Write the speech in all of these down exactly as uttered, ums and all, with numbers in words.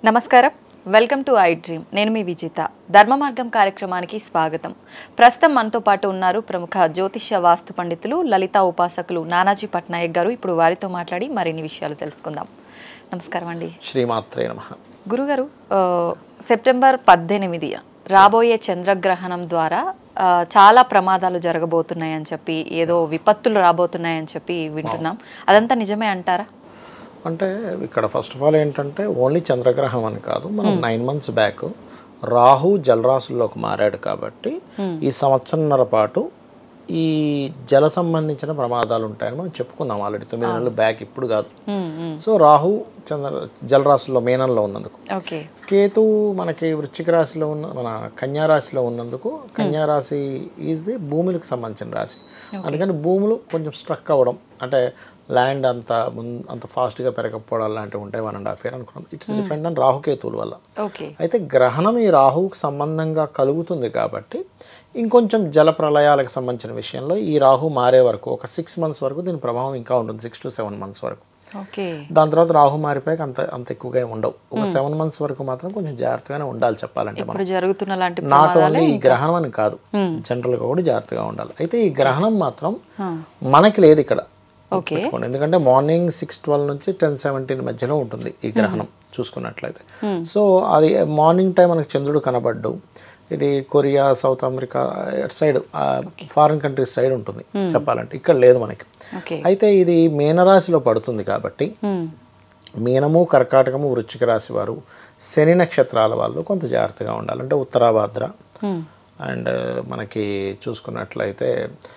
నమస్కారం, welcome to I dream. నేను మీ విజిత. ధర్మ మార్గం కార్యక్రమానికి స్వాగతం. ప్రస్తుతం మనతో పాటు ఉన్నారు ప్రముఖ జ్యోతిష్య వాస్తు పండితులు, లలిత ఉపాసకులు నానాజీ పట్నాయక్ గారు. ఇప్పుడు వారితో మాట్లాడి మరిన్ని విషయాలు తెలుసుకుందాం. నమస్కారం అండి. శ్రీమాత్రే నమః. గురుగారు, సెప్టెంబర్ పద్దెనిమిది రాబోయే చంద్రగ్రహణం ద్వారా చాలా ప్రమాదాలు జరగబోతున్నాయని చెప్పి, ఏదో విపత్తులు రాబోతున్నాయని చెప్పి వింటున్నాం. అదంతా నిజమే అంటారా? అంటే ఇక్కడ ఫస్ట్ ఆఫ్ ఆల్ ఏంటంటే ఓన్లీ చంద్రగ్రహం అని కాదు, మనం నైన్ మంత్స్ బ్యాక్ రాహు జలరాశుల్లోకి మారాడు కాబట్టి ఈ సంవత్సరంన్నర పాటు ఈ జల సంబంధించిన ప్రమాదాలు ఉంటాయని మనం చెప్పుకున్నాం ఆల్రెడీ తొమ్మిది నెలలు బ్యాక్, ఇప్పుడు కాదు. సో రాహు చంద్ర జలరాశుల్లో మేనంలో ఉన్నందుకు, కేతు మనకి వృశ్చిక రాశిలో ఉన్న మన కన్యా రాశిలో ఉన్నందుకు, కన్యా రాశి ఈజ్ ది భూములకు సంబంధించిన రాశి. అందుకని భూములు కొంచెం స్ట్రక్ అవ్వడం, అంటే ల్యాండ్ అంత అంత ఫాస్ట్గా పెరగకపోవడం లాంటివి ఉంటాయి. వన్ అండ్ హాఫ్ ఇయర్ అనుకున్నాం. ఇట్స్ డిఫరెంట్ అండ్ రాహుకేతువుల వల్ల. అయితే గ్రహణం ఈ రాహువుకు సంబంధంగా కలుగుతుంది కాబట్టి ఇంకొంచెం జల ప్రళయాలకు సంబంధించిన విషయంలో ఈ రాహు మారే వరకు ఒక సిక్స్ మంత్స్ వరకు దీని ప్రభావం ఇంకా ఉంటుంది, సిక్స్ టు సెవెన్ మంత్స్ వరకు. దాని తర్వాత రాహు మారిపోయాక అంత అంత ఎక్కువగా ఉండవు. ఒక సెవెన్ మంత్స్ వరకు మాత్రం కొంచెం జాగ్రత్తగానే ఉండాలి చెప్పాలంటే. నాట్ ఓన్లీ ఈ గ్రహణం అని కాదు, జనరల్గా కూడా జాగ్రత్తగా ఉండాలి. అయితే ఈ గ్రహణం మాత్రం మనకి లేదు ఇక్కడ, ఎందుకంటే మార్నింగ్ సిక్స్ ట్వెల్వ్ నుంచి టెన్ సెవెంటీన్ మధ్యలో ఉంటుంది ఈ గ్రహణం చూసుకున్నట్లయితే. సో అది మార్నింగ్ టైం మనకు చంద్రుడు కనబడ్డు. ఇది Korea, south America side, foreign countries side ఉంటుంది చెప్పాలంటే, ఇక్కడ లేదు మనకి. అయితే ఇది మీనరాశిలో పడుతుంది కాబట్టి మీనము, కర్కాటకము, వృశ్చిక రాశి వారు, శని నక్షత్రాల వాళ్ళు కొంత జాగ్రత్తగా ఉండాలి. అంటే ఉత్తరాభాద్ర అండ్ మనకి చూసుకున్నట్లయితే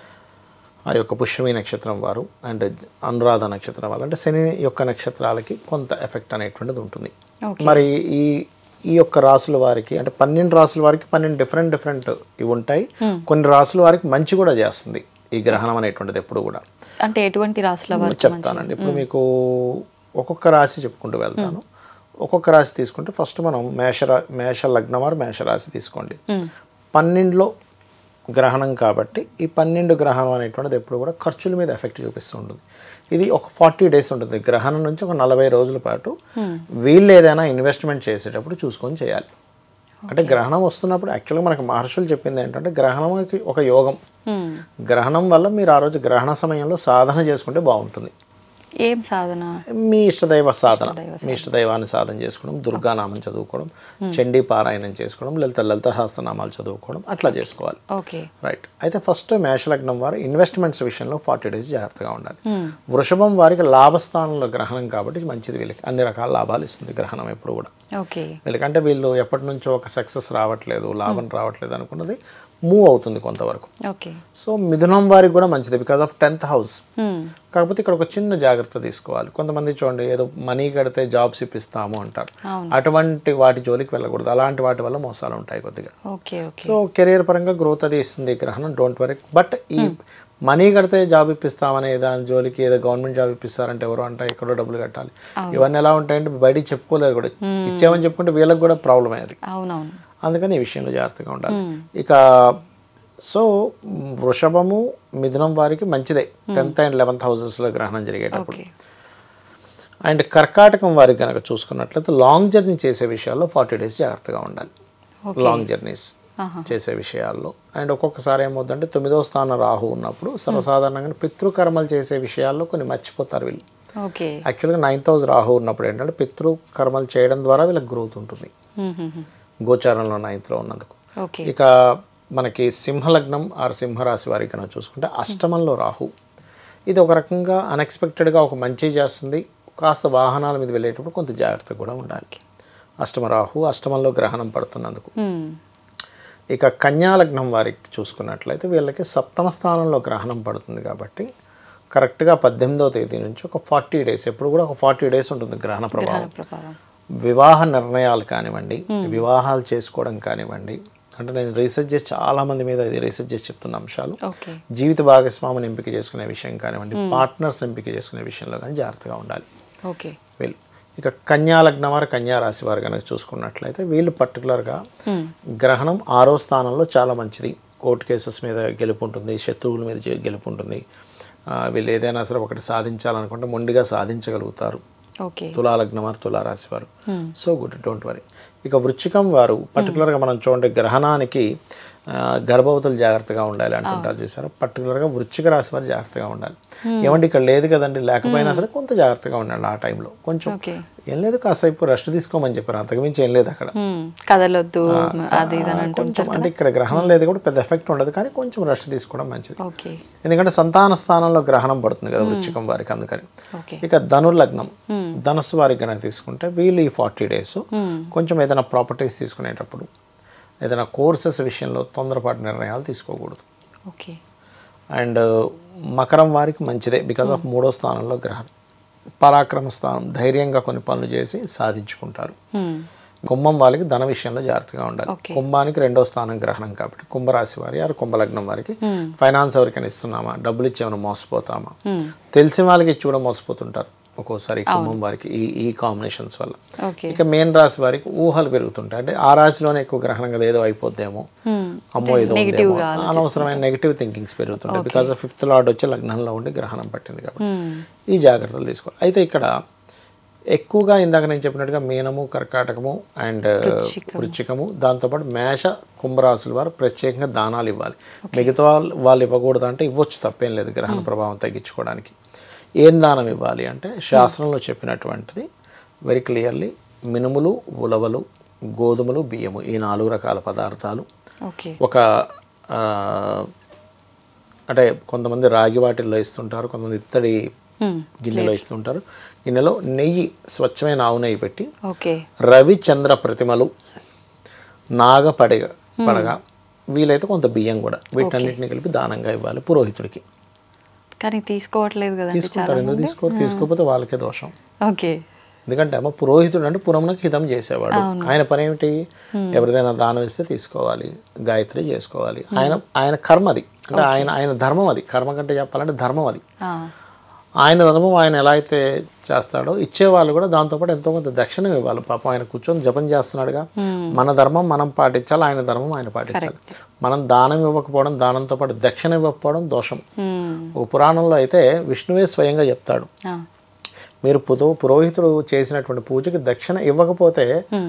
ఆ యొక్క పుష్యమి నక్షత్రం వారు అండ్ అనురాధ నక్షత్రం వాళ్ళు, అంటే శని యొక్క నక్షత్రాలకి కొంత ఎఫెక్ట్ అనేటువంటిది ఉంటుంది. మరి ఈ ఈ యొక్క రాసుల వారికి, అంటే పన్నెండు రాసుల వారికి పన్నెండు డిఫరెంట్ డిఫరెంట్ ఇవి ఉంటాయి. కొన్ని రాసుల వారికి మంచి కూడా చేస్తుంది ఈ గ్రహణం అనేటువంటిది ఎప్పుడు కూడా. అంటే ఎటువంటి రాసుల వారికి చెప్తానండి. ఇప్పుడు మీకు ఒక్కొక్క రాశి చెప్పుకుంటూ వెళ్తాను. ఒక్కొక్క రాశి తీసుకుంటే ఫస్ట్ మనం మేషరా మేష లగ్నం వారు మేషరాశి తీసుకోండి. పన్నెండులో గ్రహణం కాబట్టి ఈ పన్నెండు గ్రహణం అనేటువంటిది ఎప్పుడు కూడా ఖర్చుల మీద ఎఫెక్ట్ చూపిస్తూ ఉంటుంది. ఇది ఒక ఫార్టీ డేస్ ఉంటుంది. గ్రహణం నుంచి ఒక నలభై రోజుల పాటు వీళ్ళు ఏదైనా ఇన్వెస్ట్మెంట్ చేసేటప్పుడు చూసుకొని చేయాలి. అంటే గ్రహణం వస్తున్నప్పుడు యాక్చువల్గా మనకు మహర్షులు చెప్పింది ఏంటంటే గ్రహణంకి ఒక యోగం. గ్రహణం వల్ల మీరు ఆ రోజు గ్రహణ సమయంలో సాధన చేసుకుంటే బాగుంటుంది. ఏం సాధన? మీ ఇష్టదైవ సాధన, మీ ఇష్టదైవాన్ని సాధన చేసుకోవడం, దుర్గానామం చదువుకోవడం, చండీ పారాయణం చేసుకోవడం, లలిత లలిత సహస్రనామాలు చదువుకోవడం, అట్లా చేసుకోవాలి. రైట్. అయితే ఫస్ట్ మేషలగ్నం వారు ఇన్వెస్ట్మెంట్స్ విషయంలో ఫార్టీ డేస్ జాగ్రత్తగా ఉండాలి. వృషభం వారికి లాభస్థానంలో గ్రహణం కాబట్టి మంచిది, వీళ్ళకి అన్ని రకాల లాభాలు ఇస్తుంది గ్రహణం ఎప్పుడు కూడా. వీళ్ళకంటే వీళ్ళు ఎప్పటి నుంచో ఒక సక్సెస్ రావట్లేదు, లాభం రావట్లేదు అనుకున్నది మూవ్ అవుతుంది కొంతవరకు. సో మిథునం వారికి కూడా మంచిది బికాస్ ఆఫ్ టెన్త్ హౌస్. కాకపోతే ఇక్కడ ఒక చిన్న జాగ్రత్త తీసుకోవాలి. కొంతమంది చూడండి ఏదో మనీ కడితే జాబ్స్ ఇప్పిస్తాము అంటారు, అటువంటి వాటి జోలికి వెళ్ళకూడదు. అలాంటి వాటి వల్ల మోసాలు ఉంటాయి కొద్దిగా. సో కెరియర్ పరంగా గ్రోత్ అది ఇస్తుంది గ్రహణం, డోంట్ వరీ. బట్ ఈ మనీ కడితే జాబ్ ఇప్పిస్తామనే దాని జోలికి, ఏదో గవర్నమెంట్ జాబ్ ఇప్పిస్తారంటే ఎవరు అంటే ఎక్కడో డబ్బులు కట్టాలి, ఇవన్నీ ఎలా ఉంటాయంటే బయటికి చెప్పుకోలేదు కూడా. ఇచ్చామని చెప్పుకుంటే వీళ్ళకి కూడా ప్రాబ్లం అయ్యేది. అందుకని ఈ విషయంలో జాగ్రత్తగా ఉండాలి. ఇక సో వృషభము, మిథునం వారికి మంచిదే టెన్త్ అండ్ లెవెన్త్ హౌసెస్లో గ్రహణం జరిగేటప్పుడు. అండ్ కర్కాటకం వారికి కనుక చూసుకున్నట్లయితే లాంగ్ జర్నీ చేసే విషయాల్లో ఫార్టీ డేస్ జాగ్రత్తగా ఉండాలి. లాంగ్ జర్నీస్ చేసే విషయాల్లో. అండ్ ఒక్కొక్కసారి ఏమవుతుందంటే తొమ్మిదవ స్థానం రాహు ఉన్నప్పుడు సర్వసాధారణంగా పితృకర్మలు చేసే విషయాల్లో కొన్ని మర్చిపోతారు వీళ్ళు. యాక్చువల్గా నైన్త్ హౌస్ రాహు ఉన్నప్పుడు ఏంటంటే పితృకర్మలు చేయడం ద్వారా వీళ్ళకి గ్రోత్ ఉంటుంది గోచారంలో నైన్త్లో ఉన్నందుకు. ఇక మనకి సింహలగ్నం ఆర్ సింహరాశి వారికి కనుక చూసుకుంటే అష్టమంలో రాహు, ఇది ఒక రకంగా అన్ఎక్స్పెక్టెడ్గా ఒక మంచి చేస్తుంది. కాస్త వాహనాల మీద వెళ్ళేటప్పుడు కొంత జాగ్రత్త కూడా ఉండాలి. అష్టమ రాహు, అష్టమంలో గ్రహణం పడుతున్నందుకు. ఇక కన్యా లగ్నం వారికి చూసుకున్నట్లయితే వీళ్ళకి సప్తమ స్థానంలో గ్రహణం పడుతుంది కాబట్టి కరెక్ట్గా పద్దెనిమిదవ తేదీ నుంచి ఒక ఫార్టీ డేస్ ఎప్పుడు కూడా ఒక ఫార్టీ డేస్ ఉంటుంది గ్రహణ ప్రభావం. వివాహ నిర్ణయాలు కానివ్వండి, వివాహాలు చేసుకోవడం కానివ్వండి, అంటే నేను రీసెర్చ్ చేసి చాలామంది మీద ఇది రీసెర్చ్ చేసి చెప్తున్న అంశాలు, జీవిత భాగస్వామిని ఎంపిక చేసుకునే విషయం కానివ్వండి, పార్ట్నర్స్ ఎంపిక చేసుకునే విషయంలో కానీ జాగ్రత్తగా ఉండాలి వీళ్ళు. ఇక కన్యా లగ్నం వారు, కన్యా రాశి వారు కనుక చూసుకున్నట్లయితే వీళ్ళు పర్టికులర్గా గ్రహణం ఆరో స్థానంలో చాలా మంచిది. కోర్టు కేసెస్ మీద గెలుపు ఉంటుంది, శత్రువుల మీద గెలుపు ఉంటుంది. వీళ్ళు ఏదైనా సరే ఒకటి సాధించాలనుకుంటే మొండిగా సాధించగలుగుతారు. ఓకే తులా లగ్నం వారు తులారాశి వారు సో గుడ్ డోంట్ వరీ. ఇక వృశ్చికం వారు పర్టికులర్గా మనం చూడండి గ్రహణానికి గర్భవతులు జాగ్రత్తగా ఉండాలి అంటుంటారు చూసారు. పర్టికులర్గా వృశ్చిక రాశి వారు జాగ్రత్తగా ఉండాలి. ఏమంటే ఇక్కడ లేదు కదండి, లేకపోయినా సరే కొంత జాగ్రత్తగా ఉండాలి ఆ టైంలో. కొంచెం ఏం లేదు, కాసేపు రెస్ట్ తీసుకోమని చెప్పారు, అంతకుమించి ఏం లేదు అక్కడ. కదలొద్దు అది కొంచెం అంటే ఇక్కడ గ్రహణం లేదు కూడా పెద్ద ఎఫెక్ట్ ఉండదు, కానీ కొంచెం రెస్ట్ తీసుకోవడం మంచిది. ఎందుకంటే సంతాన స్థానంలో గ్రహణం పడుతుంది కదా వృశ్చికం వారికి, అందుకని. ఇక ధనుర్లగ్నం ధనస్సు వారికి కనుక తీసుకుంటే వీళ్ళు ఈ ఫార్టీ డేస్ కొంచెం ఏదైనా ప్రాపర్టీస్ తీసుకునేటప్పుడు, ఏదైనా కోర్సెస్ విషయంలో తొందరపాటు నిర్ణయాలు తీసుకోకూడదు. ఓకే. అండ్ మకరం వారికి మంచిదే, బికాస్ ఆఫ్ మూడో స్థానంలో గ్రహం, పరాక్రమ స్థానం, ధైర్యంగా కొన్ని పనులు చేసి సాధించుకుంటారు. కుంభం వాళ్ళకి ధన విషయంలో జాగ్రత్తగా ఉండాలి. కుంభానికి రెండో స్థానం గ్రహణం కాబట్టి కుంభరాశి వారి ఆరు కుంభలగ్నం వారికి ఫైనాన్స్ ఎవరికైనా ఇస్తున్నామా, డబ్బులు ఇచ్చేమైనా మోసపోతామా, తెలిసిన వాళ్ళకి ఇచ్చి కూడా మోసపోతుంటారు ఒక్కోసారి కుంభం వారికి ఈ ఈ కాంబినేషన్స్ వల్ల. ఇక మేన్ రాశి వారికి ఊహలు పెరుగుతుంటాయి, అంటే ఆ రాశిలోనే ఎక్కువ గ్రహణం కదా ఏదో అయిపోద్దేమో, అమ్మో ఏదో ఉందేమో, అనవసరమైన నెగిటివ్ థింకింగ్స్ పెరుగుతుంటాయి. బికాస్ ఆఫ్ ఫిఫ్త్ లార్డ్ వచ్చి లగ్నంలో ఉండి గ్రహణం పట్టింది కాబట్టి ఈ జాగ్రత్తలు తీసుకోవాలి. అయితే ఇక్కడ ఎక్కువగా ఇందాక నేను చెప్పినట్టుగా మీనము, కర్కాటకము అండ్ వృశ్చికము, దాంతోపాటు మేష కుంభరాశుల వారు ప్రత్యేకంగా దానాలు ఇవ్వాలి. మిగతా వాళ్ళు వాళ్ళు ఇవ్వకూడదు అంటే ఇవ్వచ్చు, తప్పేం లేదు గ్రహణ ప్రభావం తగ్గించుకోవడానికి. ఏం దానం ఇవ్వాలి అంటే శాస్త్రంలో చెప్పినటువంటిది వెరీ క్లియర్లీ మినుములు, ఉలవలు, గోధుమలు, బియ్యము, ఈ నాలుగు రకాల పదార్థాలు. ఒక అంటే కొంతమంది రాగి వాటిల్లో ఇస్తుంటారు, కొంతమంది ఇత్తడి గిన్నెలో ఇస్తుంటారు. గిన్నెలో నెయ్యి, స్వచ్ఛమైన ఆవు నెయ్యి పెట్టి రవిచంద్ర ప్రతిమలు, నాగ పడగ పడగ వీలైతే కొంత బియ్యం కూడా, వీటన్నిటిని కలిపి దానంగా ఇవ్వాలి పురోహితుడికి. కానీ తీసుకోవట్లేదు కదా, తీసుకుంటారు. ఎందుకు తీసుకో తీసుకోకపోతే వాళ్ళకే దోషం. ఓకే. ఎందుకంటే అమ్మ పురోహితుడు అంటే పురమునకు హితం చేసేవాడు. ఆయన పని ఏమిటి, ఎవరిదైనా దానం ఇస్తే తీసుకోవాలి, గాయత్రి చేసుకోవాలి. ఆయన ఆయన కర్మ అది, అంటే ఆయన ఆయన ధర్మం అది. కర్మ కంటే చెప్పాలంటే ధర్మం అది. ఆయన ధర్మం ఆయన ఎలా అయితే చేస్తాడో ఇచ్చేవాళ్ళు కూడా దాంతోపాటు ఎంతో కొంత దక్షిణం ఇవ్వాలి. పాపం ఆయన కూర్చొని జపం చేస్తున్నాడుగా, మన ధర్మం మనం పాటించాలి, ఆయన ధర్మం ఆయన పాటించాలి. మనం దానం ఇవ్వకపోవడం, దానంతో పాటు దక్షిణ ఇవ్వకపోవడం దోషం. ఓ పురాణంలో అయితే విష్ణువే స్వయంగా చెప్తాడు, మీరు పురో పురోహితుడు చేసినటువంటి పూజకి దక్షిణ ఇవ్వకపోతే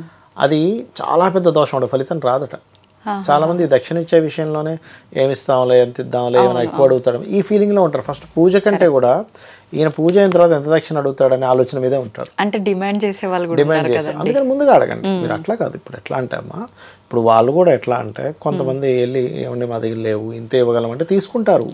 అది చాలా పెద్ద దోషం, ఉంటుంది, ఫలితం రాదట. చాలా మంది దక్షిణ ఇచ్చే విషయంలోనే ఏమిస్తాంలే, ఎంత ఇద్దాంలే, ఏమైనా ఎక్కువ అడుగుతాడు ఈ ఫీలింగ్లో ఉంటారు. ఫస్ట్ పూజ కంటే కూడా ఈయన పూజ అయిన తర్వాత ఎంత దక్షిణ అడుగుతాడనే ఆలోచన మీదే ఉంటారు. అంటే డిమాండ్ చేసే వాళ్ళు డిమాండ్ చేస్తారు. అందుకని ముందుగా అడగండి. మీరు అట్లా కాదు, ఇప్పుడు ఎట్లా అంటే అమ్మా, ఇప్పుడు వాళ్ళు కూడా ఎట్లా అంటే కొంతమంది వెళ్ళి ఏమండి మా దగ్గర లేవు, ఇంత ఇవ్వగలం అంటే తీసుకుంటారు.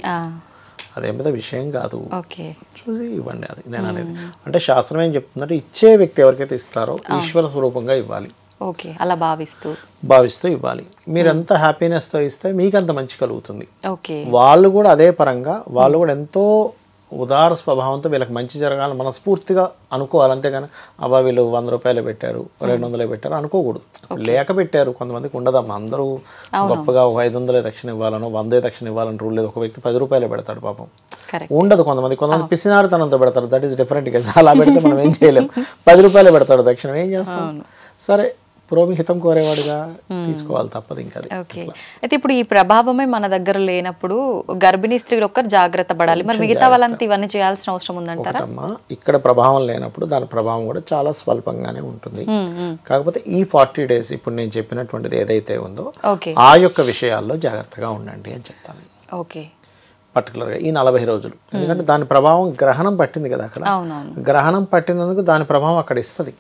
అదేం పెద్ద విషయం కాదు, చూసి ఇవ్వండి. అది నేను అనేది అంటే శాస్త్రం ఏం చెప్తుందంటే ఇచ్చే వ్యక్తి ఎవరికైతే ఇస్తారో ఈశ్వర స్వరూపంగా ఇవ్వాలి. ఓకే, అలా భావిస్తూ భావిస్తూ ఇవ్వాలి. మీరు ఎంత హ్యాపీనెస్తో ఇస్తే మీకు అంత మంచి కలుగుతుంది. ఓకే, వాళ్ళు కూడా అదే పరంగా వాళ్ళు కూడా ఎంతో ఉదార స్వభావంతో వీళ్ళకి మంచి జరగాలని మనస్ఫూర్తిగా అనుకోవాలి. అంతేగాని అబ్బా వీళ్ళు వంద రూపాయలు పెట్టారు, రెండు వందలే పెట్టారు అనుకోకూడదు. లేక పెట్టారు, కొంతమందికి ఉండదమ్మా. అందరూ గొప్పగా ఒక ఐదు వందలే దక్షిణ ఇవ్వాలనో వందే దక్షిణ ఇవ్వాలని రూల్ లేదు. ఒక వ్యక్తి పది రూపాయలే పెడతాడు, పాపం ఉండదు. కొంతమంది కొంతమంది పిసినారితనంతో పెడతారు, దట్ ఈస్ డిఫరెంట్ కేసు. అలా పెడితే మనం ఏం చేయలేము. పది రూపాయలే పెడతాడు దక్షిణ, ఏం చేస్తాం? సరే, పురోహితం కోరేవాడుగా తీసుకోవాలి, తప్పదు ఇంకా. ఓకే, అయితే ఇప్పుడు ఈ ప్రభావమే మన దగ్గర లేనప్పుడు గర్భిణీ స్త్రీలు ఒక్కరు జాగ్రత్త పడాలి, మరి మిగతా వాళ్ళంతా ఇవన్నీ చేయాల్సిన అవసరం ఉందంటారా? ఇక్కడ ప్రభావం లేనప్పుడు దాని ప్రభావం కూడా చాలా స్వల్పంగానే ఉంటుంది. కాకపోతే ఈ ఫార్టీ డేస్ ఇప్పుడు నేను చెప్పినటువంటిది ఏదైతే ఉందో ఆ యొక్క విషయాల్లో జాగ్రత్తగా ఉండండి అని చెప్తాను. ఓకే, పర్టికులర్గా ఈ నలభై రోజులు, ఎందుకంటే దాని ప్రభావం గ్రహణం పట్టింది కదా అక్కడ. గ్రహణం పట్టినందుకు దాని ప్రభావం అక్కడ ఇస్తుంది,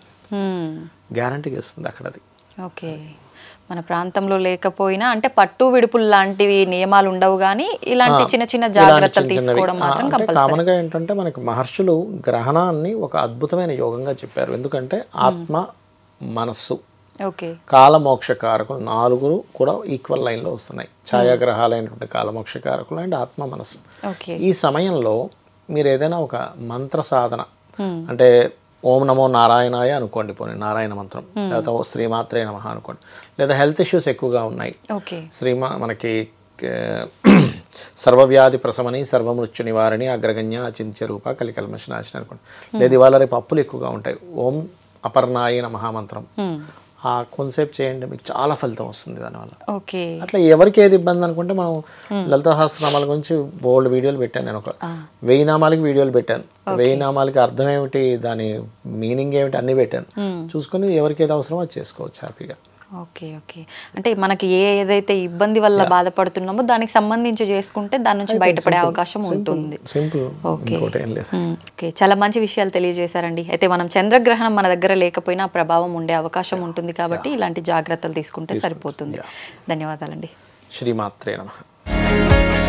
గ్యారంటీగా ఇస్తుంది అక్కడ అది. ఓకే, మన ప్రాంతంలో లేకపోయినా అంటే పట్టు విడుపులు లాంటివి నియమాలు ఉండవు, కానీ ఇలాంటి చిన్న చిన్న జాగ్రత్తలు తీసుకోవడం మాత్రం కంపల్సరీ. కామన్గా ఏంటంటే మనకి మహర్షులు గ్రహణాన్ని ఒక అద్భుతమైన యోగంగా చెప్పారు. ఎందుకంటే ఆత్మ, మనస్సు, కాలమోక్షకారకులు నాలుగురు కూడా ఈక్వల్ లైన్లో వస్తున్నాయి. ఛాయాగ్రహాలైనటువంటి కాలమోక్షకారకులు అండ్ ఆత్మ, మనస్సు. ఈ సమయంలో మీరు ఏదైనా ఒక మంత్ర సాధన అంటే ఓం నమో నారాయణాయ అనుకోండి, పోనీ నారాయణ మంత్రం, లేదా ఓ శ్రీమాత్రే నమః అనుకోండి. లేదా హెల్త్ ఇష్యూస్ ఎక్కువగా ఉన్నాయి, శ్రీమా మనకి సర్వవ్యాధి ప్రసమని, సర్వమృత్యు నివారణి, అగ్రగణ్య అచింత్య రూప, కలికల్మషనాశిని అనుకోండి. లేదా ఇవాళ రేపు అప్పులు ఎక్కువగా ఉంటాయి, ఓం అపర్ణాయ నమః మంత్రం, ఆ కొంతసేపు చేయండి, మీకు చాలా ఫలితం వస్తుంది దానివల్ల. ఓకే. అట్లా ఎవరికి ఏది ఇబ్బంది అనుకుంటే మనం లలిత సహస్రనామాల గురించి బోల్డ్ వీడియోలు పెట్టాను. నేను ఒక వెయ్యి నామాలకి వీడియోలు పెట్టాను. వెయ్యి నామాలకి అర్థం ఏమిటి, దాని మీనింగ్ ఏమిటి అన్ని పెట్టాను. చూసుకొని ఎవరికి ఏది అవసరమో అది చేసుకోవచ్చు హ్యాపీగా. ఓకే. ఓకే. అంటే మనకి ఏ ఏదైతే ఇబ్బంది వల్ల బాధపడుతున్నామో దానికి సంబంధించి చేసుకుంటే దాని నుంచి బయటపడే అవకాశం ఉంటుంది. సింపుల్. ఓకే. ఓకే, చాలా మంచి విషయాలు తెలియజేశారండి. అయితే మనం చంద్రగ్రహణం మన దగ్గర లేకపోయినా ప్రభావం ఉండే అవకాశం ఉంటుంది కాబట్టి ఇలాంటి జాగ్రత్తలు తీసుకుంటే సరిపోతుంది. ధన్యవాదాలండి. శ్రీమాత్రే నమః.